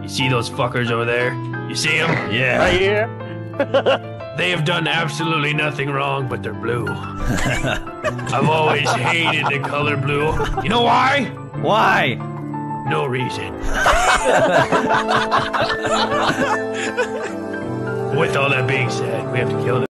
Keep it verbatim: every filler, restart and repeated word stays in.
see those fuckers over there? You see them? Yeah. Right here. They have done absolutely nothing wrong, but they're blue. I've always hated the color blue. You know why? Why? No reason. With all that being said, we have to kill them.